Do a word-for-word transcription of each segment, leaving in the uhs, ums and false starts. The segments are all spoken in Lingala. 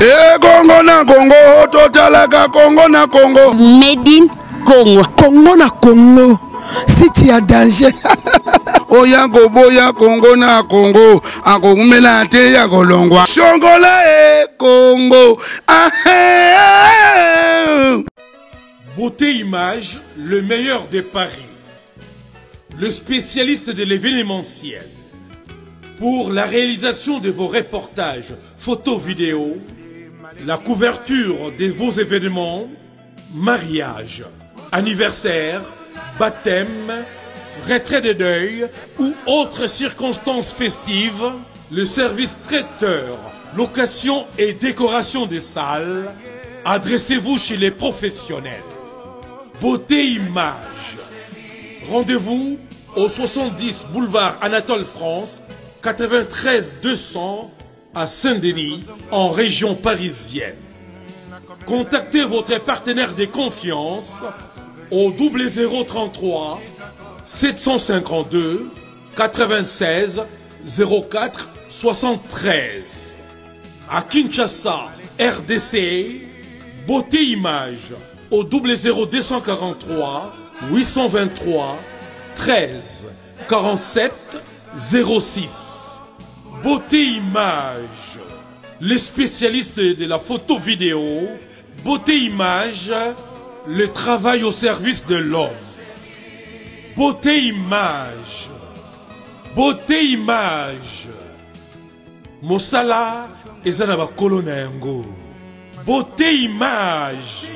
Eh Congo na Congo, totalaka Congo na Congo. Made in Congo. Congo na Congo. Si tu as danger. Oya boya Congo na Congo. Ako kumela te ya kolongwa. Shongola e Congo. Ah, eh, eh. Beauté Image, le meilleur des paris. Le spécialiste de l'événementiel. Pour la réalisation de vos reportages, photos, vidéos, la couverture de vos événements, mariage, anniversaire, baptême, retrait de deuil ou autres circonstances festives, le service traiteur, location et décoration des salles, adressez-vous chez les professionnels. Beauté Image. Rendez-vous au soixante-dix boulevard Anatole France, quatre-vingt-treize deux cents à Saint-Denis, en région parisienne. Contactez votre partenaire de confiance au double zéro trente-trois sept cent cinquante-deux quatre-vingt-seize zéro quatre soixante-treize. À Kinshasa, R D C, Beauté Image au double zéro deux cent quarante-trois huit cent vingt-trois treize quarante-sept zéro six. Beauté Image, les spécialistes de la photo vidéo. Beauté Image, le travail au service de l'homme. Beauté Image, Beauté Image, Mosala ezana kolona yango. Beauté Image,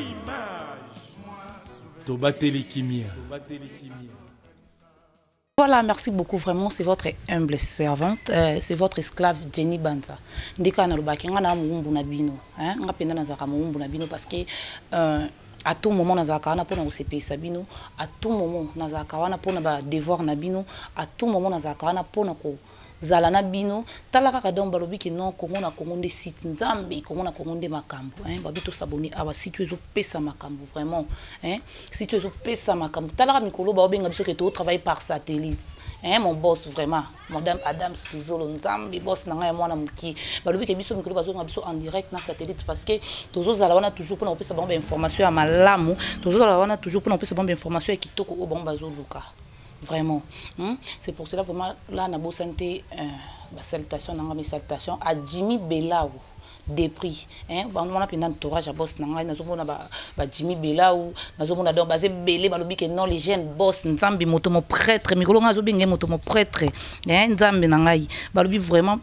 Tobateli Kimia. Voilà, merci beaucoup. Vraiment, c'est votre humble servante, euh, c'est votre esclave Jenny Banza. Ndika na lubaki ngana muumbu na bino, hein, ngapenda na zaka muumbu na bino parce que euh, à tout moment na zaka wana pona osepe sabino, à tout moment na zaka wana pona ba devoir na bino, à tout moment na zaka wana pona ko zalana bino talaka kadon balobi ke non Congo na Congo de site nzambe Congo na Congo de makambo hein babito s'abonner aba si tu es pesa makambo vraiment hein si tu es pesa makambo talaka mikolo ba obenga biso ke to travaille par satellite hein mon boss vraiment madame Adam Skizolo nzambe boss na ngai mwana muki balobi ke biso mikolo bazo biso en direct na satellite parce que tozo zala wana toujours pour na pesa ba information ya malamu tozo zala wana toujours pour na pesa ba information ya kitoko o bon bazo luka. Vraiment, hmm? C'est pour cela vraiment là na bo santé euh, bah, salutation nanga mes salutations à Jimmy Belaou des prix hein ba on a plein d'entourage à boss nanga nazomona ba ba Jimmy Belaou nazomona donc basé belé balobi que non les jeunes boss nzambi moto mo prêtre mikolo nga zobinga moto mo prêtre hein nzambi nangai balobi vraiment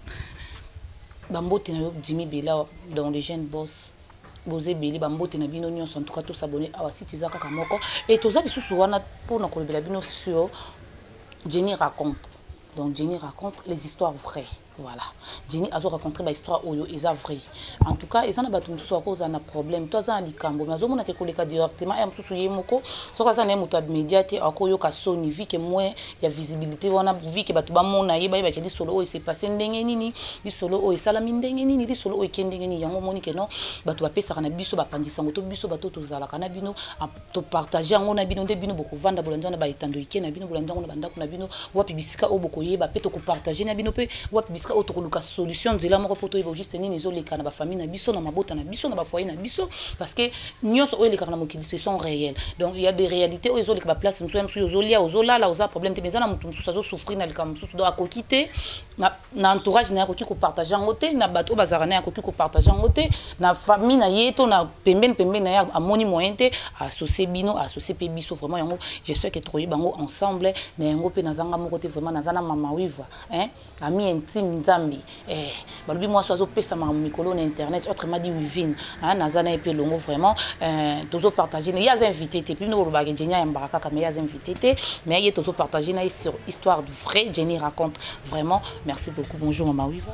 ba mbote na Jimmy Belaou dans les jeunes boss Bosé Beli Bambote na bino nyonso en tout cas tous s'abonner à site Zaka Kamoko et tous les sous wana pour na kolobela bino sur Jenny raconte. Donc Jenny raconte les histoires vraies. Voilà. Jenny a raconté ba histoire oyo eza vrai. En tout cas, ils en a battu tout ça cause un problème. Toi ça likambo, mais omona ke koleka directement et msusu yemoko, soka ça na moto médiaté akoyo ka soni vi que moins il y a visibilité, on a vu que batu ba mona yeba yeba ke di solo oyo c'est passé ndenge nini, di solo oyo sala ndenge nini, di solo oyo kende nini yango moni ke non, batu ba pesa na biso ba pandisa ngoto biso bato to zala kana bino to partager ngo na bino nde bino boko vanda bolanja na ba etando ike na bino bolanja ngo na banda na bino wapi bisika o boko yeba pe to ko partager na bino pe wapi autre solution nzela moko poto ebo juste nini zo leka na ba famille na biso na mabota na biso na ba foyer na biso parce que nyonso o leka na mokili ce sont réels donc il y a des réalités o zo leka ba place mso mso zo lia zo la la oza problème te mezana mutu mso zo souffrir na leka mso do akokite na na entourage na akoki ko partager ngote na bato bazara na akoki ko partager ngote na famille na yeto na pembeni pembeni na ya amoni moyen te associer bino associer pe biso vraiment yango j'espère que troyer bango ensemble na yango pe na zanga moko te vraiment na zana mama wiva hein ami intime nzambi eh balobi moi sozo pesa ma mikolo na internet autrement dit wivine hein na zana et pe longo vraiment euh tozo partager il y a invité te puis nous ba Jenny ya mbaraka ka mais il y a invité te mais il y a tozo partager na sur histoire de vrai Jenny raconte vraiment. Merci beaucoup. Bonjour Maman Wiva.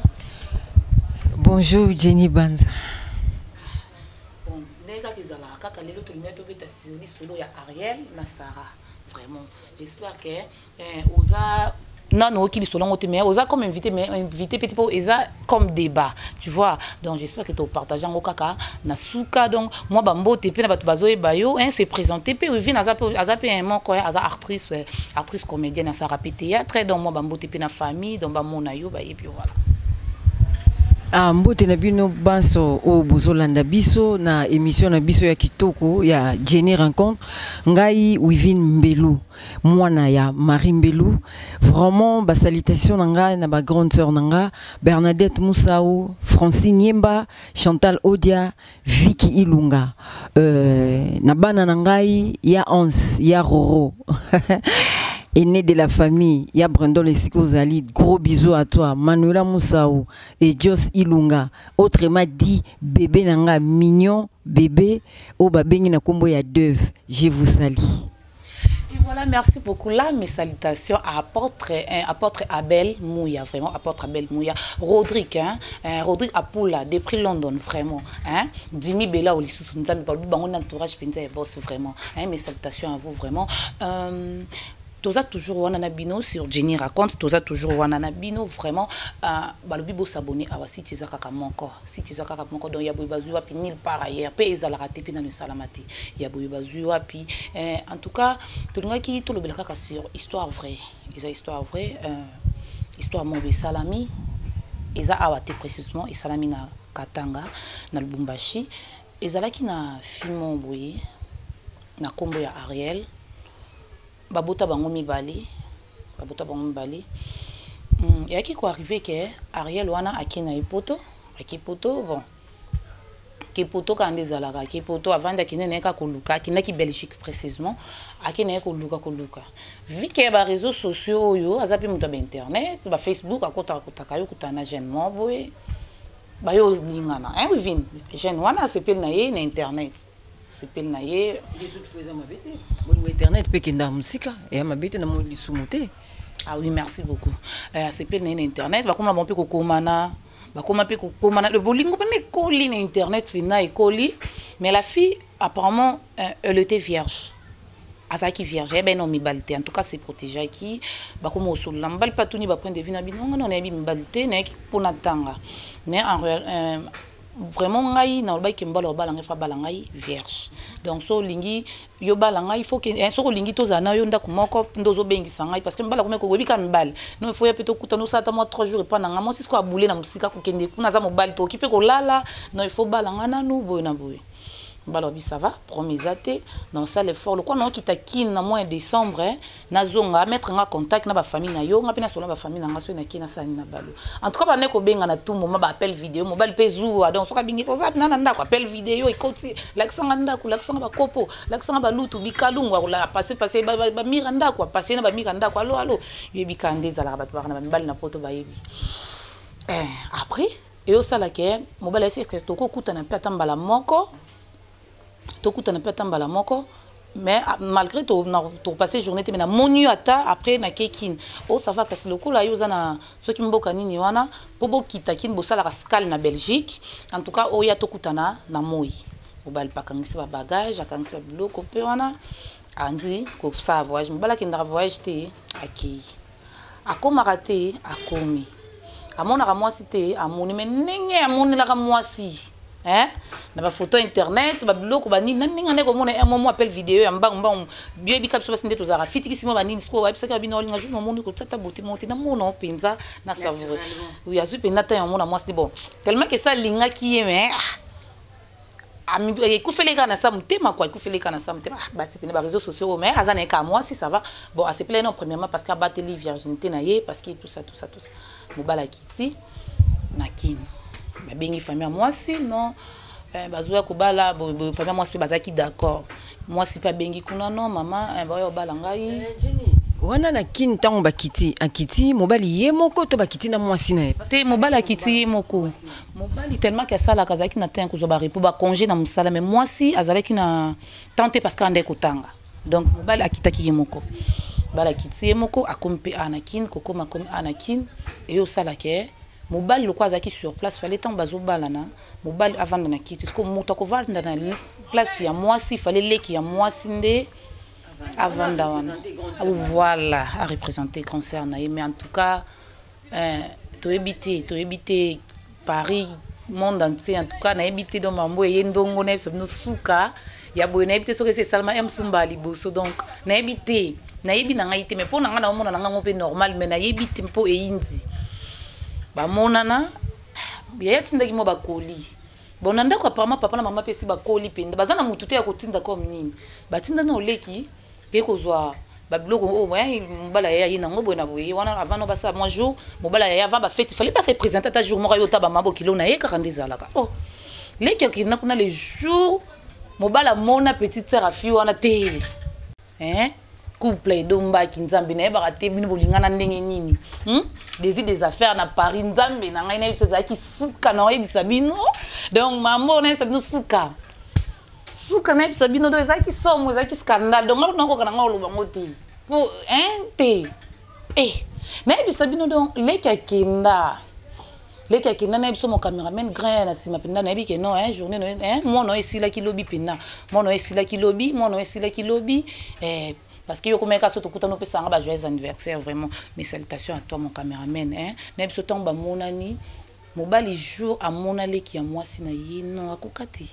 Bonjour Jenny Banza. Bon, les gars qui sont là, quand les autres lunettes au bêta série solo ya Ariel na Sarah. Vraiment, j'espère que euh, osa non non qui sont là mais osa comme invité mais invité petit peu eza comme débat, tu vois. Donc j'espère que tu partages en kaka na suka donc moi bambo te pe na batu bazo e bayo hein se présenter pe vient aza aza pe un mot quoi aza actrice actrice comédienne à Sarah théâtre donc moi bambo te pe na famille donc ba mona yo ba et puis voilà. Ah, mbote na bino banso o bozolanda biso na émission na biso ya kitoko ya Jenny Rencontre ngai Wivine Mbelu mwana ya Marie Mbelu. Vraiment ba salutation na ngai na ba grande sœur na nga Bernadette Moussao, Francine Yemba, Chantal Odia, Vicky Ilunga. Euh, na bana na ngai ya Ons ya Roro. Aîné de la famille, ya Brandon Lesiko Zali, gros bisous à toi, Manuela Moussao et Jos Ilunga. Autrement dit, bébé nanga mignon, bébé, au babengi na kombo ya Deuve. Je vous salue. Et voilà, merci beaucoup. Là, mes salutations à apôtre, hein, apôtre Abel Mouya, vraiment, apôtre Abel Mouya. Rodrigue, hein, hein Rodrigue Apoula, depuis London, vraiment. Hein, Dimi Bella, Olissu, Nzambi, Balou, Bangon, entourage, Pinza et Boss, vraiment. Hein, mes salutations à vous, vraiment. Euh, Toza toujours wanana bino sur Jenny Raconte, toza toujours wanana bino vraiment balobi bo s'abonner à site ezaka moko, site ezaka moko donc ya boy bazui wapi nulle part ailleurs, pe ezala raté pe na le salamati. Ya boy bazui wapi en tout cas tolinga ki to lobelaka ka sur histoire vraie. Eza histoire vraie euh, histoire mo be salami eza awate précisément et salami na Katanga na Lubumbashi ezala ki na film boye na kombo ya Ariel. Babota bango mibali babota bango mibali mm, et qui quoi arrivé que Ariel wana akina ipoto akipoto bon kipoto quand des alaga kipoto avant d'akina neka koluka kina ki Belgique précisément akina koluka koluka vu que ba réseaux sociaux yo azapi muta ba internet ba Facebook akota akota kayo kutana jeune mo boy ba yo lingana hein Wivine jeune wana sepel na ye na internet sepel na ye de toute façon ma bête bon internet pe kenda musika et ma bête na mo lisumuté. Ah oui, merci beaucoup. Euh sepel na internet ba koma bon pe ko komana ba koma pe ko komana le bolingo pe ne koli na internet fina e koli mais la fille apparemment euh, elle était vierge. Azaki vierge eh ben non mi balité en tout cas c'est protégé qui ba koma osol lambal patuni ba point de vue na bino non na bi mi balité na ki pona tanga mais en réel euh, vraiment ngai na ba ki mbalo balanga fa balanga vierge donc so lingi yo balanga il faut que un so lingi to zana yo ndako moko ndozo bengisa ngai parce que mbala komeko webi ka mbal non il faut ya peto kuta no sata moi trois jours et pas nanga moi c'est quoi boule na musika ko kende kuna za mobile to okipe ko lala non il faut balanga na nu boy na boy balobi ça va promis até donc ça l'effort le quoi non qui takine na mois de décembre hein, na zonga mettre en contact na ba famille na yo nga pena solo ba famille na nga so na kina sa na balo en tout cas ba ne ko benga na tout moment ba appel vidéo mobile pezu donc so ka bingi ko za na nda ko appel vidéo et koti l'accent nda ko l'accent ba kopo l'accent ba lutu bikalungwa ko la passer passer ba ba miranda ko passer na ba miranda ko allo allo yo bikande za la ba na ba mbali na poto ba yebi eh après et au sala ke mobile c'est to ko kuta na peta mbala moko tokuta na peta mbala moko mais malgré to to passer journée mais na monu ata après na kekin oh ça va kasi lokola yo zana soki mboka nini wana bobo kita kin bosala scale na Belgique en tout cas oh ya tokuta na na moi obal pakangisi ba bagage akangisi ba biloko pe wana andi ko sa voyage mbala kinda voyage te aki akoma raté akomi amona ka mwasi te amoni mais nenge amoni la ka mwasi hein na ba photo internet ba biloko ba nini nani ngane ko mona un moment appel vidéo ya mbang mbang bio bi kapso basinde to zara fitiki simo ba nini sko wa psaka bino linga jour mo ko tsata boti monti na mona penza na savourer oui azu penza ta mona moi c'est bon tellement que ça linga qui est mais ami ku fele kana sa mutema quoi ku fele kana sa mutema ba c'est pene ba réseaux sociaux mais azana ka moi si ça va bon à se plaît non premièrement parce qu'à battre les virginité na ye parce que tout ça tout ça tout ça mobala kiti na kin ba bengi famille moi si non euh bazoya ko bala famille moi si bazaki d'accord moi si pas bengi kuna non maman ba yo bala ngai wana na kin tango bakiti akiti mobali ye moko to bakiti na moi si na te mobali akiti ye moko mobali tellement que ça la kazaki na temps ko zo ba repo ba congé na musala mais moi si azalaki na tenter parce qu'ande ko tanga donc mobali akitaki ye moko bala kiti ye moko akompe anakin kokoma comme anakin et au sala ke mobile le quoi zaki sur place fallait tant bazo balana mobile avant na kiti ce que moto ko vanda na place ya moi si fallait leki ya moi sinde avant d'awana voilà à représenter concert na mais en tout cas euh to éviter to éviter Paris monde entier en tout cas na éviter do mambo yendongo na no suka ya boy na éviter so que c'est seulement M Sumba liboso donc na éviter na yebi na ngaite mais pour na ngana mona na ngamo pe normal mais na éviter po e indi ba monana yaya tindaki mo bakoli bon nanda ko apparemment papa na mama pesi bakoli penda bazana mutu te ya kotinda comme nini batinda na oleki ke kozwa babiloko o moya mobala yaya yina ngo boye na boye wana avant no basa moi jour mobala yaya va ba fête il fallait pas se présenter ta jour moko yo taba mabo kilo na ye ka ndezala ka oh leki ki na kuna le jour mobala mona petite sœur afi wana te hein couple domba ki nzambe na yeba te bino bolingana ndenge nini hmm désir des affaires na Paris nzambe na ngai na biso za ki suka na yebisa bino donc mambo na yebisa bino suka suka na yebisa bino do za ki somo za ki scandale donc ngalo nako kana ngalo bango te pour un te eh na yebisa bino donc leki akenda leki akenda na yebisa mo cameraman grand na sima penda na yebi ke non hein journée no hein moi no esila ki lobi penda moi no esila ki lobi moi no esila ki lobi eh parce que yo komeka soto kutano pesa nga ba joyeux anniversaire vraiment mes salutations à toi mon caméraman hein na biso tomba monani mobali jour à monale ki ya mwasi na ye non akokati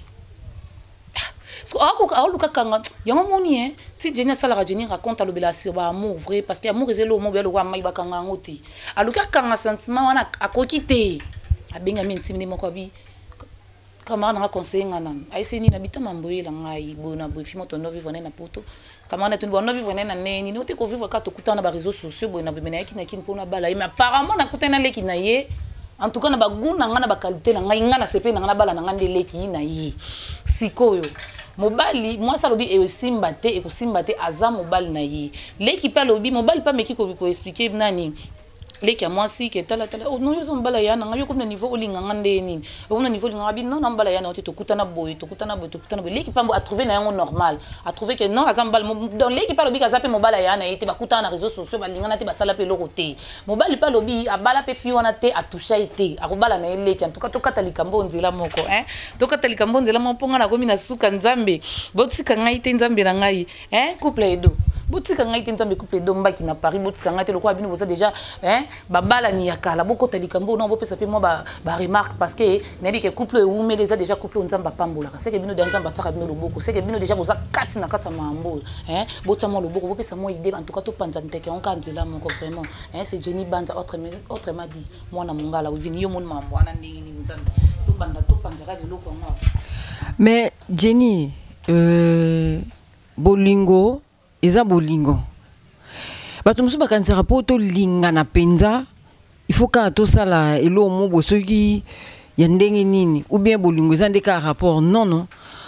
so akoka aluka kanga yango moni hein ti Jenny sala radio ni raconte alobela sur ba amour vrai parce que amour ezelo mo belo kwa mai bakanga ngoti aluka kanga sentiment wana akokite abenga mintimi moko bi kama na conseiller ngana aiseni na bitama mboyela ngai bona bofi moto no vivre na poto kama na tuni bona vivre na neni no te ko vivre ka to kutana ba réseaux sociaux bona be menaki na kin pona bala mais apparemment na kutana leki na ye en tout cas na ba guna ngana ba qualité na ngai ngana sepe na ngana bala na ngande leki na ye sikoyo mobali moi ça lobi e simba te e ko simba te aza mobali na ye leki pa lobi mobali pa meki ko ko expliquer nani leki ya mwasi ke tala tala oh non yo zombala yana ngayo comme na niveau olinga ngande nini o na niveau linga bi non nambala yana to kutana boy to kutana boy to kutana boy leki pambo a trouver na yango normal a trouver que non azambala donc leki pa lobi ka zape mobala yana ete ba kutana na réseaux sociaux ba linga na te ba sala pe lokote mobali pa lobi abala pe fi wana te a toucher ete a kobala na leki en tout cas to katalika mbonzela moko hein to katalika mbonzela moko nga na komi na suka nzambe botsika ngai te nzambe na ngai hein couple edo botika ngai te nzambe couple domba ki na Paris botika ngai te lokwa bino boza déjà hein babala ni yakala boko talikambo non bopesa pe mo ba ba remarque parce que nabi ke couple ou mais déjà déjà couple nzamba pambola c'est que bino de nzamba tsaka bino loboko c'est que bino déjà boza kati na kata mambo hein bota mo loboko bopesa mo idée en tout cas to panza nteke on kanzela moko vraiment hein c'est Jenny Banza autre autrement dit moi na mongala vini yo mon mambo ana ndingi nzamba to banda to panza ka loko ngo mais Jenny euh bolingo eza bolingo bato musu bakanisaka po tolinga na penza il faut ka tosala elo mo bosoki ya ndenge nini ou bien bolingo eza nde ka rapport non non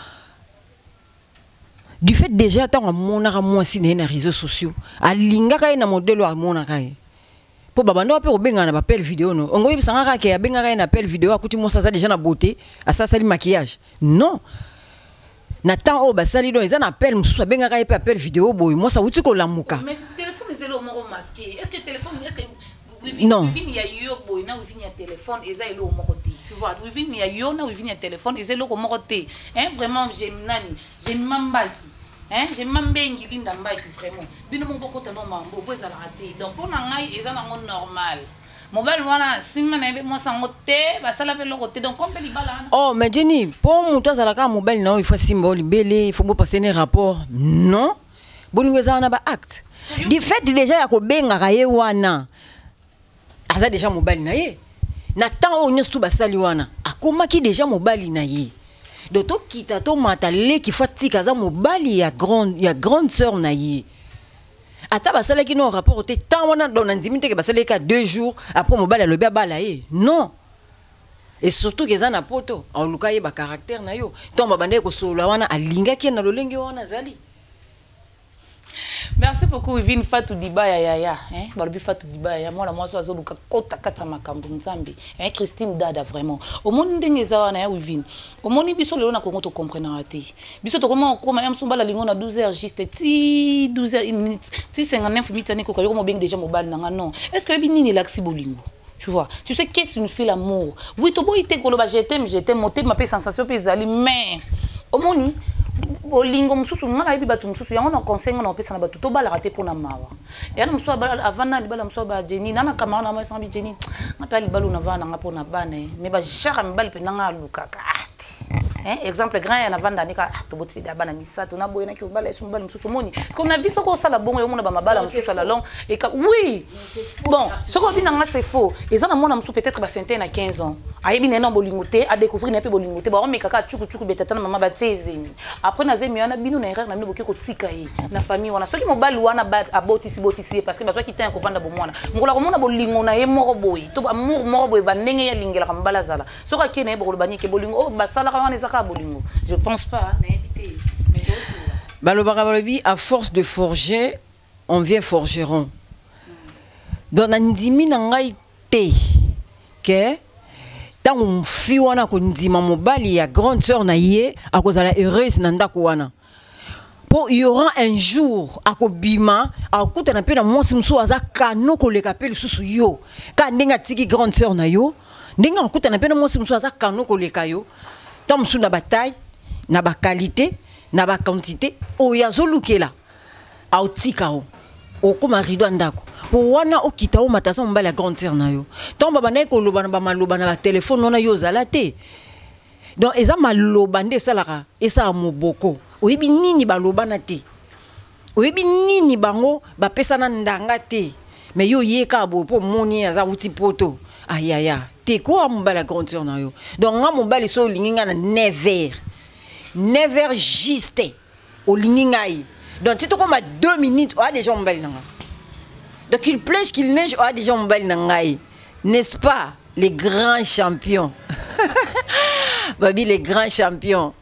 du fait déjà tant monaka mwasi na réseaux sociaux alingaka na modelo amonaka ye po babanda pe obenga na appel vidéo no ongo yebisanga ka ke abenga na appel vidéo akuti mwasa za déjà na beauté asasali maquillage non na temps o basali do ezana appel mususu benga ka pe appel vidéo boy moi ça uti ko lamuka mais téléphone ezelo moko masqué est-ce que téléphone est-ce que non wifi ya yo boy na wifi ya téléphone eza elo moko te tu vois wifi ya yo na wifi ya téléphone ezelo ko moko te hein vraiment j'aime nani j'aime mambaki hein j'aime mambengi linda mbaki vraiment bino mo boko tano mambo bo ezala raté donc pour na ngai ezana ngo normal mobile wana sima na ebe mwasa ngote basala pe lokote donc comme libala oh mais Jenny pour muto azala ka mobile na il faut simba libele il faut bo passer un rapport non bolingo ezana ba acte du fait déjà ya ko benga ka ye wana aza déjà mobile na ye na temps o nyestu basali wana akoma ki déjà mobile na ye donc to kita to matale ki fatika za mobile ya grande ya grande sœur na ye ata basala ki no rapport te tant wana don ndimite ke basala ka deux jours après mobile le bala ye non et surtout que za na poto en luka ye ba caractère na yo tomba bande ko solo wana alinga ki na lolenge wana zali. Merci beaucoup Yvine Fatou Dibaya yaya hein balobi Fatou Dibaya moi la moi so azoluka kota kata makambo nzambe hein Christine Dada vraiment au monde ndenge za wana ya Yvine au monde biso le na kongo to comprendre raté biso to comment comment am somba la lingo na douze heures juste ti douze heures minutes ti cinquante-neuf minutes ni ko ka yo mo beng déjà mobile na non est-ce que binini laxi bolingo tu vois tu sais qu'est-ce une fille l'amour oui to boy te koloba je t'aime je t'aime moté ma sensation pe zali mais au monde bolingo mususu ngala ibi batu mususu yango na conseil ngana opesa na batu to bala raté pour na mawa et na mususu bala avana libala mususu ba Jenny nana kamara na moi sambi Jenny ngapa libala na vana ngapo na bana mais ba jara mbali pe nanga lukaka ati hein exemple grand ya na vanda nika to botu da bana misato na boyena ki obala esu mbala msusu moni parce qu'on a vu ce qu'on sala bon yo mona ba mabala msusu la long et oui bon ce qu'on dit nanga c'est faux et ça na mona msusu peut-être ba centaine à quinze ans ayebi nena bolingote a découvrir na pe bolingote ba meka ka tchuku tchuku betata na mama ba tsezemi après na zemi na bino na erreur na bino boki ko tika yi na famille wana soki mobali wana ba abotisi botisi parce que ba soki tan ko vanda bo mwana ngola ko mona bolingo na ye moko boy to amour moko boy ba ndenge ya lingela ka mbala zala soka ke na ye bokolo bani ke bolingo oh ba sala ka wana ezaka bolingo je pense pas na invité mais balobaka balobi à force de forger on vient forgeron donc na ndimi na ngai te que tant on fi wana ko ndima mobali ya grande sœur na ye akozala heureuse na ndako wana pour il y aura un jour akobima akuta na pe na mwasi mso aza kano koleka pe lisusu yo ka ndenga tiki grande sœur na yo ndenga akuta na pe na mwasi mso aza kano koleka yo tant mso na bataille na ba qualité na ba quantité o ya zolukela autika o okoma rido ndako po wana okita o matasa mbala ya grande sœur na yo tant baba na ko loba na ba maloba na ba téléphone wana yo zala te donc eza maloba nde salaka esa moboko oyebi nini baloba na te oyebi nini bango ba pesa na ndanga te mais yo yeka bo po moni aza uti poto ayaya te ko mbala ya grande sœur na yo donc nga mbala so linginga na neuf heures neuf heures juste au lingingai. Donc, si tu as deux minutes, on a déjà un bel nanga. Donc, il pleuve, qu'il neige, on a déjà un bel nangai. N'est-ce pas, les grands champions? Babi, les grands champions.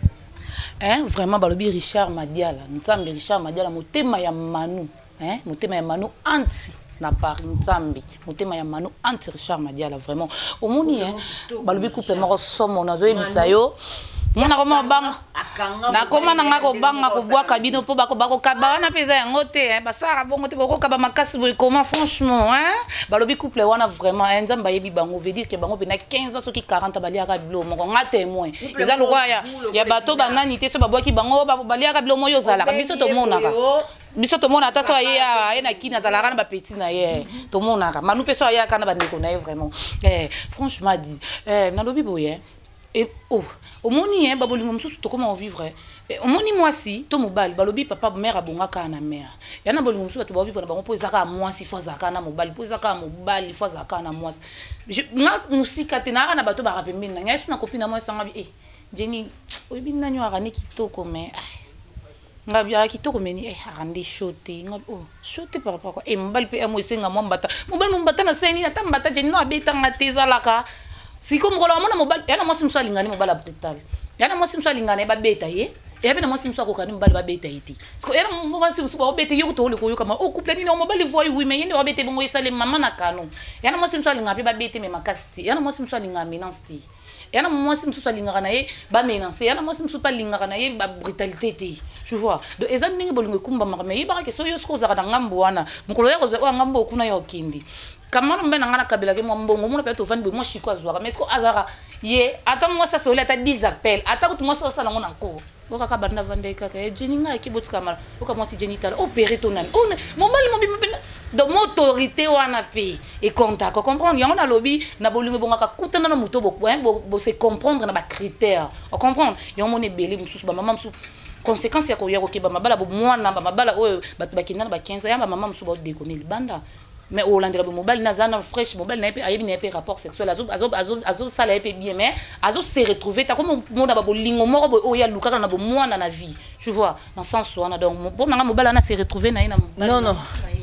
Hein, vraiment, Balobi Richard Madiala. Nous sommes Richard Madiala, mon thème ya Manu. Hein, mon thème ya Manu anti. Na Paris Nzambi motema ya Manu anti Richard Madiala vraiment au moni hein Balobi couple moko somo na zo ebisa yo mwana koma banga na koma na ngako banga ko bwa kabino po bako bako kaba wana peza yango te hein basara bongo te boko kaba makasi boy comment franchement hein Balobi couple wana vraiment Nzamba yebi bango veut dire que bango pena quinze ans soki quarante baliaka bilo moko nga témoin eza lokwa ya ya bato banani te so babwaki bango baliaka bilo moyo zala biso to monaka biso to mona ta so ye ya na kina zala kana ba petit na ye to monaka Manu peso ya kana ba ndeko na ye vraiment eh franchement dit eh na lobi boye et oh au moni hein babolingo msusu to comment vivre au moni moi si to mobali balobi papa mère abonga kana mère yana bolingo msusu to ba vivre na bango po ezaka moi si fois zaka na mobali po ezaka mobali fois zaka na moi nga musika te na na bato ba rapembeni na ngai na copine moi sanga bi eh Jenny oyebi nanyo arani kitoko mais ngabi ya kitoko meni eh arandi shote ngabi oh shote par rapport quoi eh mobali pe mo isenga mo mbata mobali mbata na seni ata mbata Jenny no abeta ngateza laka siko mkola mona mobali yana mwasi mso alingani mobali abrital yana mwasi mso alingani ba beta ye e pe na mwasi mso akokani mobali ba beta iti siko yana mwasi mso ba beta yo to le koyo kama o couple ni na mobali voyi oui mais yende ba beta bongo esale mama na kano yana mwasi mso alingani ba beta me makasti yana mwasi mso alingani menansti yana mwasi mso alingani na ye ba menansi yana mwasi mso pa alingani na ye ba brutalité te tu vois de ezan ningi bolingo kumba makame yibaka ke so yo sko zaka na ngambo wana mukolo yako zo ngambo kuna yo kindi kamana mbena ngana kabila ke mbongo mona peut-être vandi moi chiko azwaka mais est-ce que azara ye ata moi ça sole ata dix appels ata ko moi ça ça ngona ko boka ka banda vande ka ke Jenny nga ki botka mala boka moi si Jenny tala opérer tonal on mon mali mo bimbe de autorité wana pe et contact comprendre yango na lobby na bolingo bonga ka kutana na muto bo bo se comprendre na ba critères on comprendre yango mone belé mususu ba mama mususu conséquence ya ko yako ke ba mabala bo mwana ba mabala oyo batu bakina ba quinze ans ya ba mama mususu ba déconner banda mais au landra bo mobile na zana fresh mobile na pe ayebi na pe rapport sexuel azo azo azo azo sala pe bien mais azo se retrouver ta comme mona ba bolingo moko o ya luka na bo mwana na vie tu vois dans sens wana donc bon na mobile na se retrouver na ina non non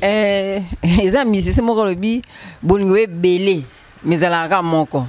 eh les amis c'est moko lobi bolingo e belé mais ala ka moko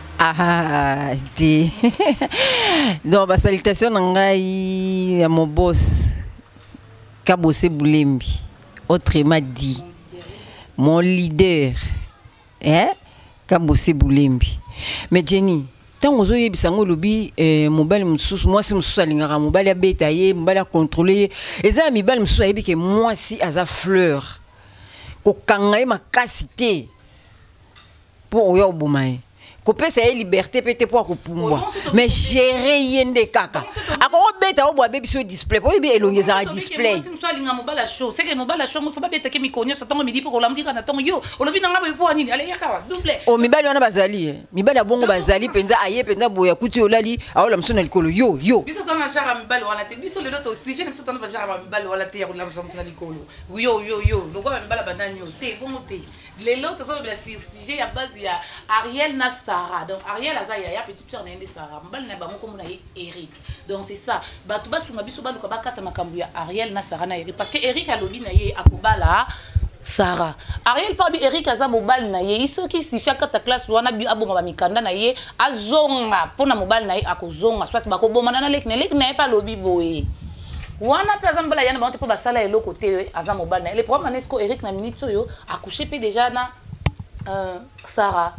ah ti donc ba salutation ngai ya mon boss Kabose Boulembi autrement dit mon leader eh Kabose Boulembi mais Jenny tant ozo yebisa ngo lobi eh mobile mususu moi si mususu alingaka mobile ya beta ye mobile ya contrôler eza mi bal mususu yebi ke moi si aza fleur ko kanga ye makasité pour oyo bomaye kopesa ye liberté pete po akupumbwa mais gérer yende kaka akoko beta o bwa baby so display po bi elongeza display so alinga mobala show c'est que mobala show faut pas beta ke mikonyo so tongo midi po kolamki kana tongo yo olobi nanga ba po nini ale yaka double o mibali wana bazali mibali bongo bazali penza aye penza boya kuti olali aola msona likolo yo yo biso tona jara mibali wala te biso le loto aussi je ne biso tona jara mibali wala te ya kola msona likolo yo yo yo lokwa mibala banani yo te bongo te les lots sont bien sujet à base il y a Ariel na Sarah donc Ariel azaya ya petite sœur na Sarah mbali na bango comme na Eric donc c'est ça batu basunga biso baluka bakata makambu ya Ariel na Sarah na Eric parce que Eric alobi na ye akobala Sarah Ariel parbi Eric aza mobile na ye iso ki sifia kata classe wana bi abonga ba mikanda na ye azonga pona mobile na ye akozonga soit bakoboma na lek na lek na pa lobi boye wana pe azam bala yana ba te po basala elo côté azam mobile na le problème nesko Eric na minute yo accouché pe déjà na euh Sarah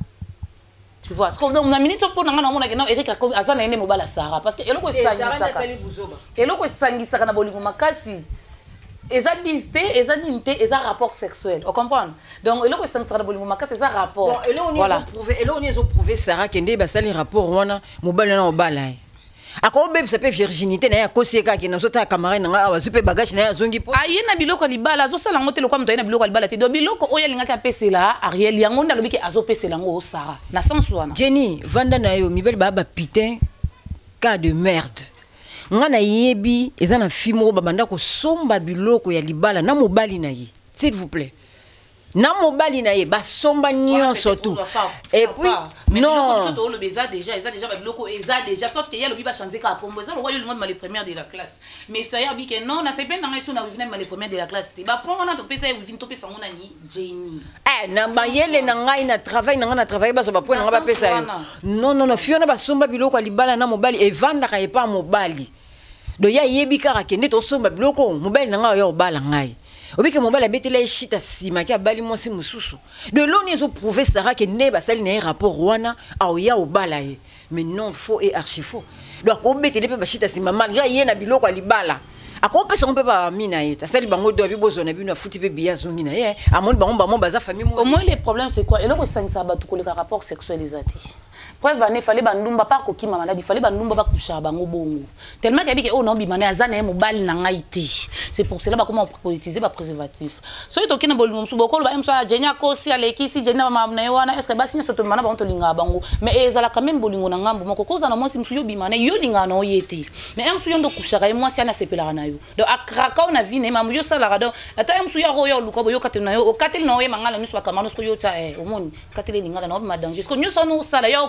tu vois ce que donc na minute pour na ngana mona ke na Eric azam na ene mobile Sarah parce que elo ko sangisa elo ko sangisa kana bolingo makasi eza bizte eza ninte eza rapport sexuel on comprend donc elo ko sangisa kana bolingo makasi eza rapport bon elo on a prouvé elo on a prouvé Sarah kende basali rapport wana mobile na obala ako bebe ça peut virginité na ya koseka ki na sota camarade na awa super bagage na ya zongi po ayena biloko libala zo sala ngote lokwa mto ayena biloko libala te do biloko oya lingaka pesela Ariel yango ndalo biki azo pesela ngo Sarah na sens wana Jenny vanda na yo mibeli baba putain cas de merde ngana yebi eza na fimo babanda ko somba biloko ya libala na mobali na ye s'il vous plaît na mobali na ye ba somba nyonso tout et puis non le beza déjà eza déjà ba biloko eza déjà sauf que yalo bi ba changer ka pombo eza lo yo lingo les premières de la classe mais ça ya bi que non na c'est pas dans eso na vivre les premières de la classe te ba prendre na to pesa e vivre to pesa ngona ni Jenny eh na ba yele na ngai na travail na ngana travail ba so ba point na ba pesa non non non fiona ba somba biloko libala na mobali e vanda ka e pa mobali do ya yebi kara kende to somba biloko mobali na ngai yo bala ngai obike mobile abetela eshita sima ki abali mwasi mususu de l'on ils ont prouvé Sarah que ne basali na rapport wana au ya obala ye mais non faux et archi faux donc obetele pe bashita sima malgré ye na biloko libala akopesa on peut pas mina ye sali bango do bibozo na bino futi pe biya zongi na ye amoni bango bango baza famille mo au moins les problèmes c'est quoi et là ko sangisa ba tukole ka rapport sexuel ezati preuve ane fallait bandumba pas ko kima maladi fallait bandumba ba kusha bango bongo tellement que bike o non bimane azana e mobile na ngai te c'est pour cela ba comment utiliser ba préservatif so ito kina bolingo msu bokolo ba emso ajenya ko si aleki si jenya ba mamna wana est ce que ba sinya soto mana ba onto linga bango mais ezala quand même bolingo na ngambo moko koza na mwasi msu yo bimane yo linga na oyete mais emsu yo ndo kushaka e mwasi ana sepela na yo donc akraka on a vu ne mamu yo sala rado ata emsu yo ro yo luko yo katena yo o katel na yo mangala nusu ba kamano sko yo ta eh omoni katele linga na ba danger sko nyo sonu sala yo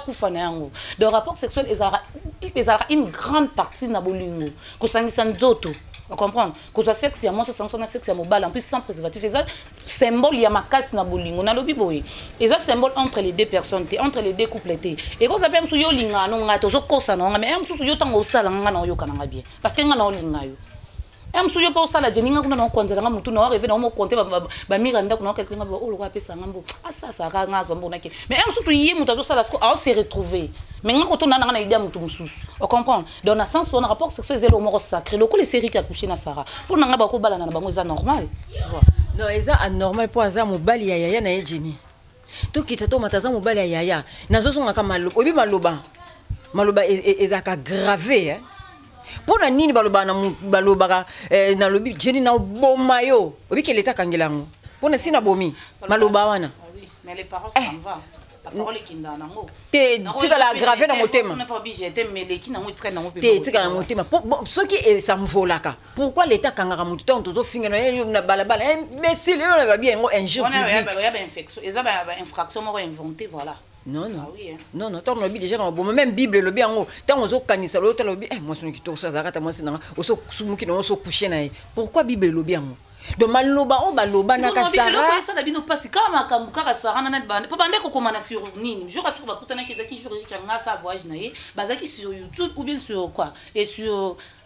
de rapport sexuel ils ont une grande partie na bolingo ko sangisa nzoto on comprend que soit sexe ya moi so sangisa sexe ya mobile en plus sans préservatif ça symbole ya makasi na bolingo na lobi boye et ça symbole entre les deux personnes entre les deux couples et quand ça peut msu yo linga no ngato zo kosa no mais msu yo tango sala ngana yo kana bien parce que ngana linga yo em suyo pa osala jeninga kuna na konzela nga mutu na reve na mo konte ba ba miranda kuna quelqu'un ba o lo kwa pesa ngambo asa sa ka ngazwa mbona ke mais em sutu yi mutu azosala sko a se retrouver mais nga koto na na idea mutu mususu on comprend dans un sens on a rapport sexuel zelo moro sacré loko les séries qui a couché na Sarah pour na nga ba ko bala na bango za normal non eza anormal pour aza mobali ya yaya na Jenny to kita to mataza mobali ya yaya nazosonga kama maloba obi maloba maloba ezaka gravé hein pona nini baloba na baloba na lobi Jenny na boma yo obi ke leta kangelango pona sina bomi maloba wana oui mais les paroles s'en va la parole est kinda nango te tika la gravé na motema on n'est pas obligé de mais les kinda ngotika nango pe te tika na motema ce qui est ça mvolaka pourquoi leta kangaka mutu to to finga na balabala mais si le on va bien un jour on a il y a infection et ça ba infraction mo inventé voilà. Non, non. Ah oui, hein. Non, non, tant que déjà dans bon même Bible le bien en tant on kanisa l'autre le bien eh moi c'est qui tout ça arrête moi c'est dans on so sumuki on so coucher na pourquoi Bible le bien de maloba on baloba na ka Sarah non ça da bino pasi kama kambuka Sarah na bande po bande ko komana sur nini je rassure ba kutana ki zaki jour ki nga sa voyage na ye bazaki sur YouTube ou bien sur quoi et sur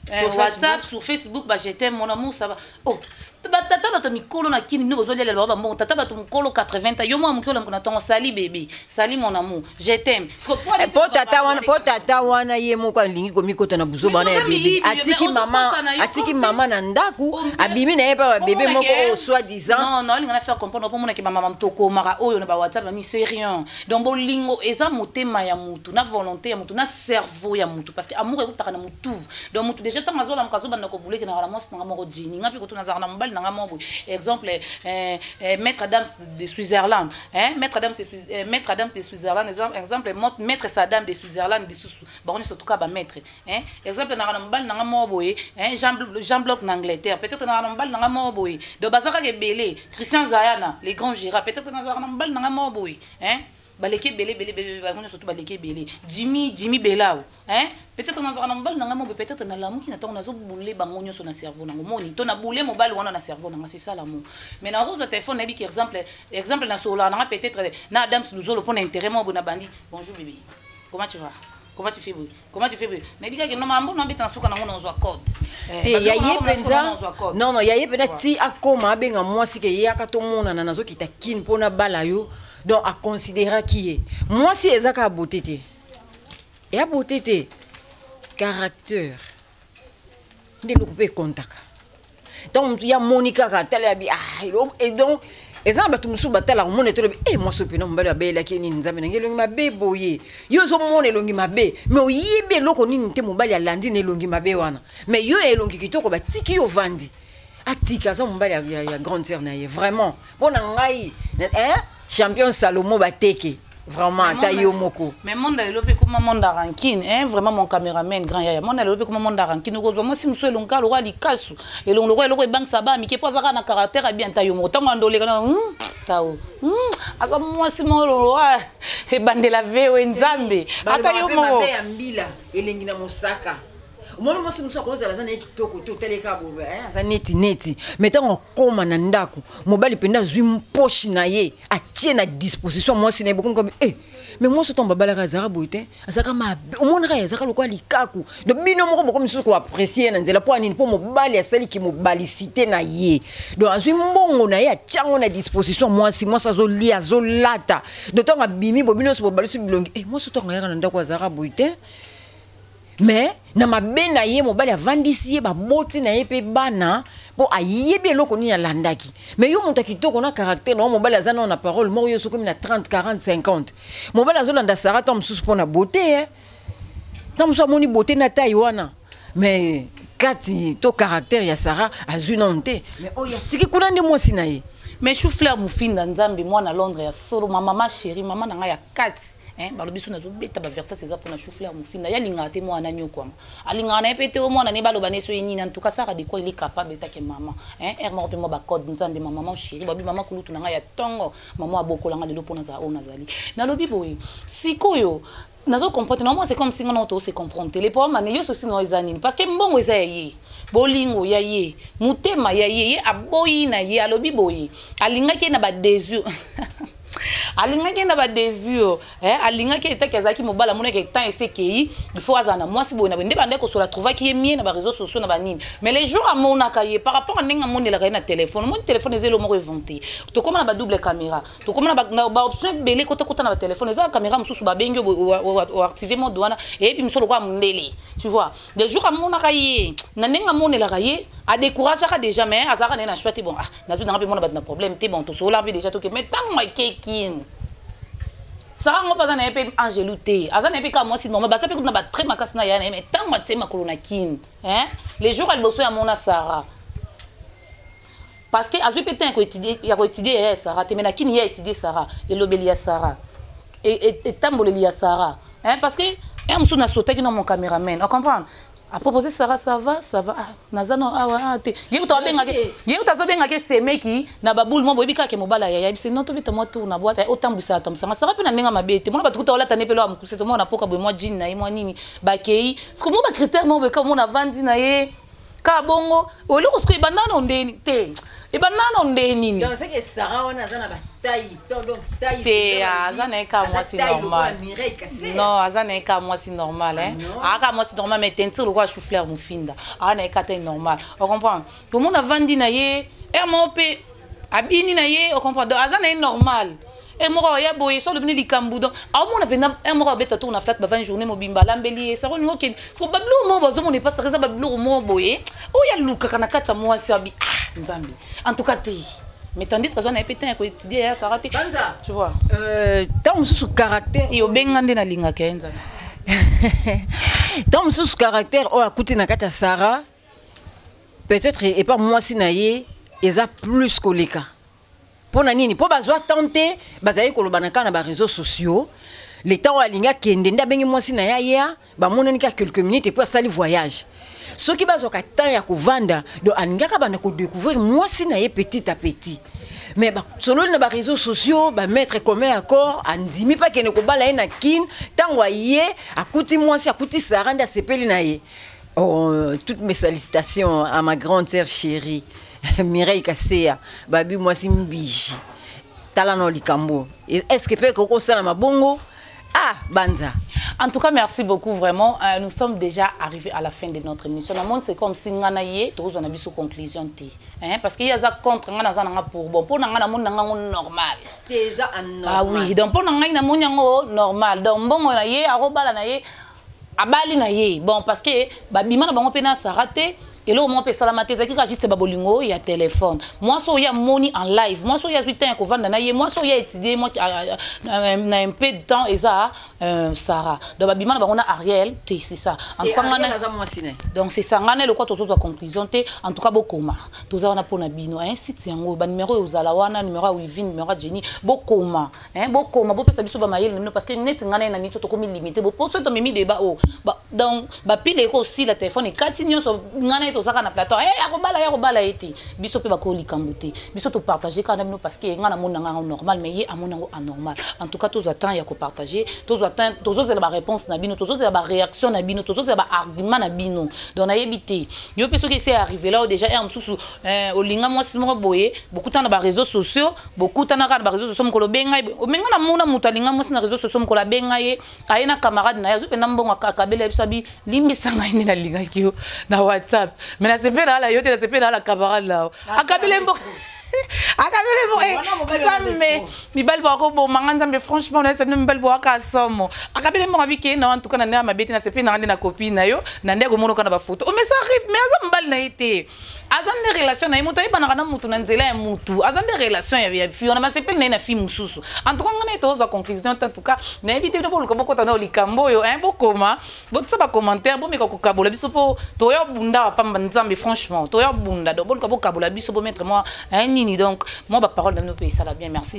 sur WhatsApp, sur Facebook, bah, je t'aime, mon amour, ça va. Oh, tata bato mikolo na kini nous besoin de la bon tata bato mikolo quatre-vingts yo moi mukolo na tongo sali bébé sali mon amour je t'aime et pour tata wana pour tata wana ye moko lingi ko mikota na buzo bana ya bébé atiki maman atiki maman na ndaku abimi na ye ba bébé moko soit disant non non linga na faire comprendre pour mona ke maman mtoko mara oyo na ba WhatsApp ni c'est rien donc bolingo eza motema ya mutu na volonté ya mutu na cerveau ya mutu parce que amour ekutaka na mutu donc mutu déjà tant azola mkazo bana ko buleke na la mos na moko jini ngapi ko tuna za na mbali. Exemple, euh, euh, Maître Adam de Switzerland, hein? Maître Adam de Switzerland, euh, Maître Adam de Switzerland, exemple, exemple, Maître Saddam de Switzerland, de Baron surtout cas Maître, hein? Exemple, na rambal na ngamoboye, hein? Jean Jean Bloc en Angleterre, peut-être na rambal na ngamoboye, de Bazaka Gebele, Christian Zayana, les grands Gira, peut-être na rambal na ngamoboye, hein? Baleke belé belé belé balé surtout baleke belé Jimmy Jimmy Belao hein peut-être dans un bal na ngamo peut-être na l'amour qui n'attend nazo boulé bango nyo na cerveau na ngomoni to na boulé mobile wana na cerveau na c'est ça l'amour mais na rose téléphone nabi exemple exemple na sola na peut-être na Adam Luzolo pour intérêt mo bona bandi bonjour bébé comment tu vas comment tu fais bébé comment tu fais bébé nabi ka no mambo na bita suka na ngona zo accord te yaye penza non non yaye penza ti akoma benga mwasi ke yaka to mona na nazo kita kin pona bala yo. Donc, à considérer qui est. Moi, si c'est ça beauté, et à beauté, caractère, de l'occupé contact. Donc, il y a Monica qui a télé, et donc, et ça, tu me souviens, tu as mon étoile, et moi, ce que je me suis dit, qui est une zame, qui est ma bé boye. Yo so mon elongi ma bé, mais o yebe loko ni nte mobali ya landi ne elongi ma bé wana. Mais yo elongi kitoko ba tiki yo vandi. Atika ça mobali ya ya grande sœur na ye vraiment. Bon ngai, hein? Champion Salomon Bateke. Vraiment, taillé au moko. Mais mon développé comme mon d'arankine, hein, vraiment mon caméraman grand yaya. Mon développé comme mon d'arankine. Moi, si monsieur l'onka, le roi l'ikasu. Et le roi, le roi banque saba, mais qui pose un caractère bien taillé au moko. Tant qu'on les gars, hum, tao, hum. Alors moi, si mon roi, et bande la ve ou nzambe. Ataillé au moko. Ambila, elengina mosaka. Moi, moi, si nous sommes à la zone qui toko, tout tel cas, hein, ça neti neti. Mettons comme un andako, mobile penda zoom poche naie, à tienne à disposition. Moi, si n'est beaucoup comme eh, mais moi, ce tombe bala razara boite, azaka ma, au monde raya, azaka le quoi likaku. De bino mo comme ce qu'on apprécie, n'en la poigne pour mobile, celle qui mobilicité naie. Donc, à zoom bon naie, à tiens on à disposition. Moi, si moi ça zoli à zolata, de temps à bimi, bobino se mobiliser blongue. Eh, moi, ce tombe raya n'andako azara boite. Mais na mabe na ye mobali avandisi ba boti na ye pe bana po ayebi eloko ni ya landaki mais yo monta kitoko na caractère na mobali azana na parole mo yo sokomi na trente quarante cinquante mobali azolanda Sarah tom sous pour na beauté hein tom so moni beauté na taille wana mais kati to caractère ya Sarah azunonte mais oya tiki kuna ndi mosi na ye mais chou fleur mufinda nzambi moi na Londres ya solo ma maman chérie maman na ya kati hein balobiso na zo beta ba versa c'est ça pour na chou fleur mufinda ya linga te moi na nyoko alinga na epete o moi na ne baloba ne so yini en tout cas ça de quoi il est capable ta ke maman hein er mo pe mo ba code nzambi ma maman chérie babi maman kulutu na ya tongo maman abokola nga lelo pona za o nazali na lobi boy sikoyo nazo comprendre non moi c'est comme si on auto se comprendre les pauvres mané yo aussi no ezanini parce que mbongo eza yé bolingo ya yé mutema ya yé aboyi na yé alobi boyi alinga ke na ba désir alinga ke na ba désir hein alinga ke eta kezaki mobala mona ke temps ese kei il faut azana moi si boyi na bende bande ko sola trouva ki mie na ba réseaux sociaux na ba nini mais les jours à mon akaye par rapport à ninga mon la na téléphone mon téléphone ezelo mo inventé to comme na ba double caméra to comme na ba option belé kota kota na ba téléphone eza caméra mususu ba bengi o activer mode wana et puis musolo kwa mundeli tu vois les jours à mon akaye na ninga mon la kaye a décourager déjà mais azara na chouette bon ah na na pe mon ba na problème te bon to sola pe déjà to que mais tant ma kekin ça on pas na pe angelouté azana pe ka moi si normal ba ça pe na ba très makasi na ya mais tant ma tema kolona kin hein les jours elle bosse à mon Sarah parce que azu pe tant ko étudier ya ko étudier Sarah te mena kin ya étudier Sarah et lobelia Sarah et et tambolelia Sarah hein parce que un msou na sauté qui dans mon caméraman on comprend à proposer Sarah ça va ça va nazano ah ouais te yeko to benga ke yeko to zo benga ke semeki na babul mo boyebika ke mobala ya yebise non to bita mo tour na boîte otambwisa tamsa Sarah pe na ninga mabete mo na batukuta wala tane pe lo amukuse to mo na poka boy mo jean na ye mo nini bakei parce que mo ba critère mo be ka mo na vandi na ye ka bongo o le ko sko ibanana ondeni te ibanana ondeni donc c'est que Sarah on a zana ba te aza na ye ka mwasi normal non aza na ye ka mwasi normal hein aka mwasi normal mais teinture lokwa chou-fleur mofinda aza na ye ka te normal o comprendre tout monde avandi na ye e mo pe abini na ye o comprendre donc aza na ye normal et moi ya boye so devenu likambu donc a mo na pena e mo beta tourna fête ba vingt journée mobimba lambeli ça ko ngoki so bablu mo bazo mo ne pas ça bablu mo boye o ya luka kana kata mo sabi ah nzambi en tout cas te mais tandis que j'en ai pété un côté étudier ça raté tu vois euh tant sous caractère et au bengande na linga kenza tant sous caractère o akuti na kata Sarah peut-être et pas moi sinaye eza plus koleka pona nini po bazwa tenter bazayi kolobana kana ba réseaux sociaux les temps alinga kende nda bengi moi sinaye ya ba monani ka quelques minutes et puis sali voyage ce qui bazwa ka temps ya kovanda do alinga ka bana ko découvrir moi sinaye petit à petit mais ba solo na ba réseaux sociaux ba mettre commun accord andimi pa kene ko bala na kin tango yé akuti moi si akuti saranda sepeli na ye. Oh, toutes mes salutations à ma grande sœur chérie Mireille Kasea babi moi si mbiji talano likambo est-ce que peut que ça ma bongo ah banza en tout cas merci beaucoup vraiment euh, nous sommes déjà arrivés à la fin de notre émission le monde c'est comme si ngana yé tous on a vu sous conclusion ti hein parce qu'il y a ça contre ngana za nga pour bon pour ngana mon nga normal déjà anormal ah oui donc pour ngana mon ngo normal donc bon na yé arobala na yé abali na yé bon parce que babima na bango pena ça raté. Et là, on peut salamate zaki ka juste babolingo ya téléphone. Moi so ya money en live. Moi so ya huit ans ko vanda na ye. Moi so ya étudier moi na un peu de temps et ça Sarah. Donc babima na bango na Ariel, c'est ça. En tout cas ngana donc c'est ça ngana le quoi to zo conclusion te en tout cas bokoma. To za wana pona bino hein site yango ba numéro uzala wana numéro Wivin numéro Jenny bokoma hein bokoma bo pesa biso ba mayele parce que net ngana na nito to komi limité bo pour ça to mimi débat oh donc ba pile ko aussi la téléphone et katinyo so ngana tozaka na plateau eh akobala ya kobala eti biso pe bakoli kambuté biso to partager quand même parce que ngana mona ngana normal mais ye amona ngo anormal en tout cas tous attend ya ko partager tous attend tous autres la réponse na bino tous autres la réaction na bino tous autres la argument na bino donc na yebité yo pe ce qui c'est arrivé là déjà un sous au linga moi simo boye beaucoup tant na réseaux sociaux beaucoup tant na ba réseaux sociaux mko benga o menga na mona mutalinga moi na réseaux sociaux mko la benga ye ayena camarade na yazo pe na mbongo akabela bisabi limbisa ngai na linga kio na WhatsApp. Mais na sepe na la yote na sepe na la camarade là akabile mbo akabile mbo eh mais mi bal bo ko bo manganda mais franchement na sepe mi bal bo aka somo akabile mbo abike na en tout cas na na mabeti na sepe na na copine na yo na ndeko mono kana ba photo o mais ça arrive mais azam bal na été azan de relation na mutu ibana kana mutu na nzela ya mutu azan de relation ya fi on a sepe na na fi mususu en tout cas ngana to za conclusion en tout cas na éviter de bolo ko boko tana likambo yo hein bokoma botsa ba commentaire bo meko ko kabola biso po to yo bunda pamba nzambe franchement to yo bunda do bolo ko kabola biso bo mettre moi un nini donc moi ba parole dans nos pays ça la bien merci.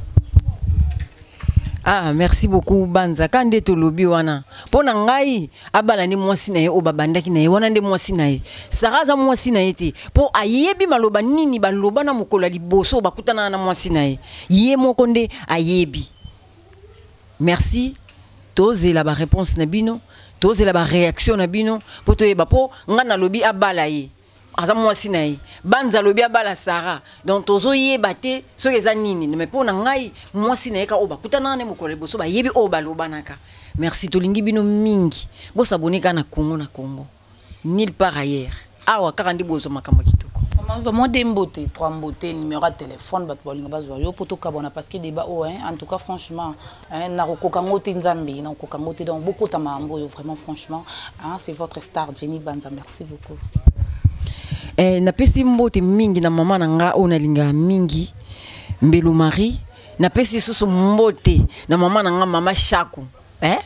Ah, merci beaucoup Banza. Kande to lobi wana. Pona ngai abala ni mwasi na ye o babanda ki na ye wana nde mwasi na ye. Saraza mwasi na ye te. Po ayebi maloba nini baloba na mukola liboso bakutana na mwasi na ye. Ye moko nde ayebi. Merci. Toze la ba réponse na bino, toze la ba réaction na bino, po to yeba po ngana lobi abala ye. Aza mwasi na ye. Banza lobi abala Sarah. Donc tozo yeba te so eza nini mais pona ngai mwasi na ye ka oba kutana na mukola liboso ba yebi oba lobanaka. Merci tolingi bino mingi. Bo s'abonner kana Congo na Congo. Nulle part ailleurs. Awa karandi bozo makambo kitoko. Vraiment des beautés, trois beautés, numéro de téléphone, bat bolinga bas voyo poto kabona parce que débat oh hein en tout cas franchement hein na kokangote nzambe na kokangote donc beaucoup tamambo vraiment franchement hein c'est votre star Jenny Banza merci beaucoup. Eh na pesi mbote mingi na mama na nga ona linga mingi Mbelu Marie na pesi susu mbote na mama na nga mama Shako eh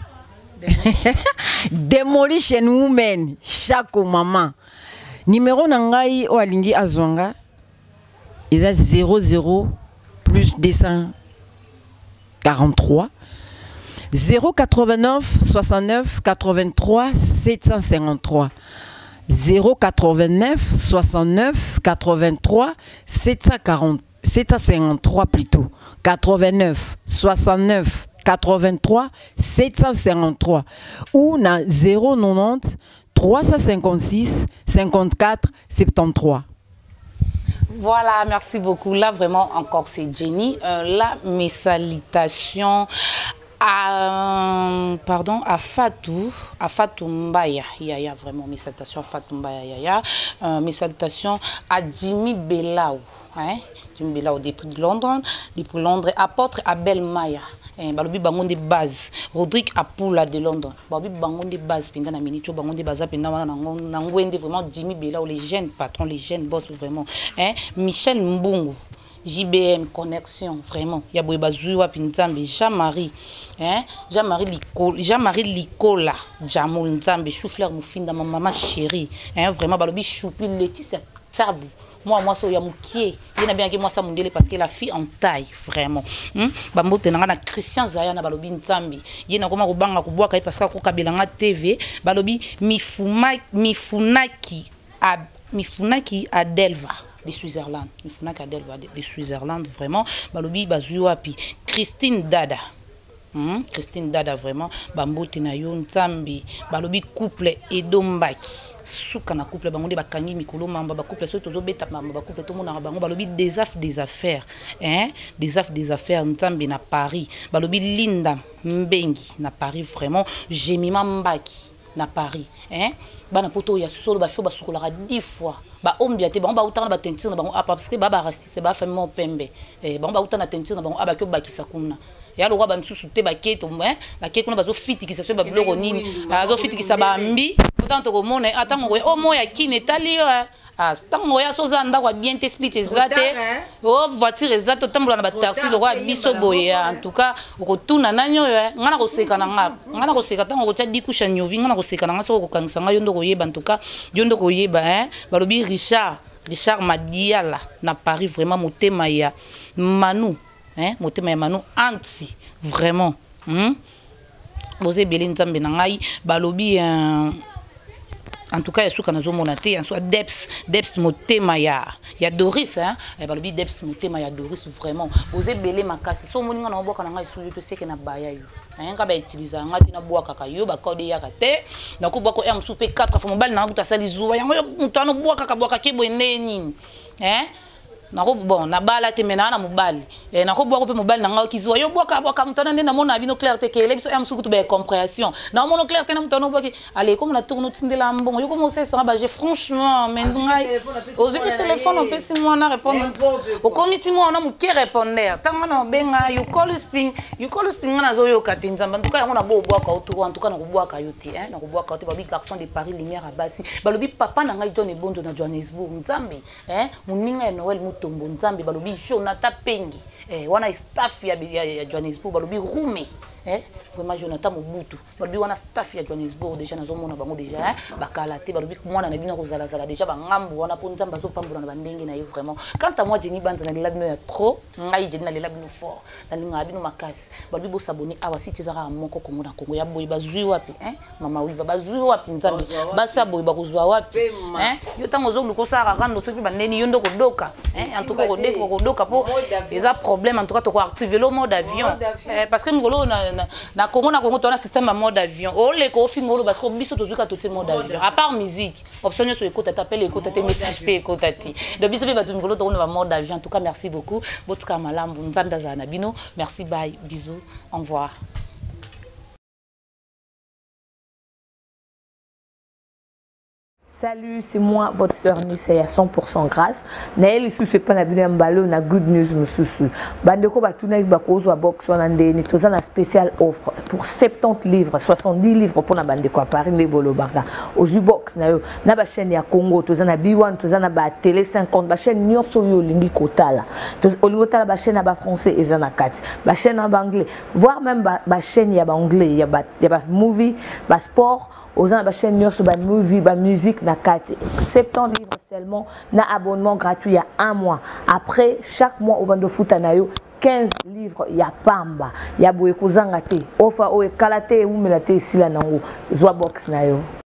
Demolition Women Shako mama numéro na ngai o alingi azonga eza zéro zéro plus deux cent quarante-trois zéro quatre-vingt-neuf soixante-neuf quatre-vingt-trois sept cent cinquante-trois zéro quatre-vingt-neuf soixante-neuf quatre-vingt-trois sept cent quarante sept cent cinquante-trois plutôt quatre-vingt-neuf soixante-neuf quatre-vingt-trois sept cent cinquante-trois ou na zéro quatre-vingt-dix trois cent cinquante-six cinquante-quatre soixante-treize. Voilà, merci beaucoup. Là, vraiment, encore, c'est Jenny. Euh, là, mes salutations à, pardon, à Fatou, à Fatou Mbaya. Yaya, vraiment, mes salutations à Fatou Mbaya. Yaya. Euh, mes salutations à Jimmy Belaou. Hein? Jimmy Belaou, depuis Londres. Depuis Londres, apôtre Abel Maya. Balobi bangon de base Rodrigue Apula de London balobi bangon de base pendant la minute bangon de base pendant nangwende vraiment Jimmy Belaou les jeunes patrons les jeunes boss vraiment hein Michel Mbungu J B M connexion vraiment ya boy bazuwa pinzambi Jean-Marie hein Jean-Marie Liko Jean-Marie Likola Jamul Nzambe Choufleur Mufinda ma maman chérie hein vraiment balobi choupi Laetitia Tchabou. Moi, moi, so yamukie. Il y a bien que moi ça mundele parce que la fille en taille vraiment. Hum? Bambo tenanga na Christian Zaya na balobi ntambi. Il y a na kubanga kubwaka parce que ko kabelanga T V. Balobi mifuma mifunaki a mifunaki a Delva de Switzerland. Mifunaki a Delva de Switzerland vraiment. Balobi bazuwa pi Christine Dada. Hmm? Christine Dada vraiment bambo tenayo ntambi balobi couple edombaki suka na couple bango de bakangi mikolo mamba ba couple so tozo beta mamba ba couple to mona bango balobi des affaires des affaires hein des affaires des affaires ntambi na Paris balobi Linda Mbengi na Paris vraiment Jemima Mbaki na Paris hein bana poto ya solo ba shoba sukola dix fois ba ombia te bango ba utana ba teinture na bango parce que baba rastise ba famille pembe eh bango ba utana teinture na bango abakyo bakisa kuna ya lo ba msusu te ba keto hein ba keto na bazo fiti ki ça ba biloko nini azo fiti ki sa ba mbi pourtant to ko mona atango o moya kine tali yo ah tango ya soza nda kwa bien t'expliquer zate o voiture zate tambola na ba taxi lo kwa biso boye en tout cas ko tuna nanyo ngana ko seka na ngapa ngana ko seka tango ko tsa dikusha nyovi ngana ko seka na ngaso ko kangisa ngayo ndo ko yeba en tout cas yondo ko yeba hein balobi Richard Richard Madiala na Paris vraiment motema ya Manu hein motema ya Manu anti vraiment hmm boze belin nzambe na ngai balobi en tout cas yasuka nazo monate en soit Deps Deps motema ya ya Doris hein et balobi Deps motema ya Doris vraiment boze belé makasi so moninga na boka na ngai suju pe seke na baya yo hein ka ba utiliser ngati na boka ka yo ba kode ya kate na ko boko M super quatre fois mobile na kuta sali zuwa yango mutano boka ka boka ke boneni hein nako bon na bala te mena na mobali e nako bwa ko pe mobali na ngao kizuwa yo bwa ka bwa ka mutana nde na mona bino clarté ke le biso ya msuku to ba compréhension na mono clarté na mutana bwa ke allez comme na tourno tindela mbongo yo comme ça ça ba j'ai franchement mais ngai ozi le téléphone on peut si moi na répondre o comme si moi on a mu ke répondre tanga na benga you call sping you call sping na zo yo katinza en tout cas on a bo bwa ka autour en tout cas na ko bwa ka yoti hein na ko bwa ka te ba bi garçon de Paris lumière à basi ba lobi papa na ngai John Ebondo na Johannesburg nzambi hein muninga Noël tombo nzambe balobi Jonathan Pengi eh wana staff ya ya Johannesburg balobi Rume eh vraiment Jonathan Mobutu balobi wana staff ya Johannesburg déjà nazo mona bango déjà hein bakala te balobi mwana na bino kozala zala déjà ba ngambu wana po nzamba zo pambula na bandenge na yo vraiment quant à moi Jenny Banza na lela bino ya trop ngai Jenny na lela bino fort na linga bino makasi balobi bo s'abonner awa si tizara moko kongo na kongo ya boy bazui wapi hein mama wiva bazui wapi nzambe basa boy bakozwa wapi hein yo tango zo lukosara kando soki bandeni yondo kodoka hein en tout cas ko deko ko doka po eza problème en tout cas to ko activer le mode avion eh, parce que ngolo na na Congo na Congo to na système à mode avion o le ko fingolo parce que biso to zuka to te mode avion à part musique option sur écoute t'appelle écoute tes messages pe écoute ti de biso be batu ngolo to na mode avion en tout cas merci beaucoup botka malambu nzamba za na bino merci bye bisous au revoir. Salut, c'est moi, votre sœur Nissa, à cent pour cent grâce. Naël ici, c'est pas un ballon, na good news, monsieur. Bandeko batuna avec bakozo à box, on a une spéciale offre pour soixante-dix livres, soixante-dix livres pour na bandeko à Paris, les bolo barga. Aux U-box, na yo, na ba chaîne ya Congo, toza na B un, toza na ba télé cinquante, ba chaîne nyonso yo lingi kotala. Toza olimota ba chaîne ba français et zana quatre, ba chaîne en anglais, voire même ba ba chaîne ya ba anglais, ya ba ya ba movie, ba sport. Aux gens de chaîne sur la movie, la musique, na quatre, soixante-dix livres seulement, na abonnement gratuit il y a un mois. Après chaque mois au bando foot anayo quinze livres il y a pamba, il y a boye kozangate, ofa oe kalate ou melate ici la nango, zoa box nayo.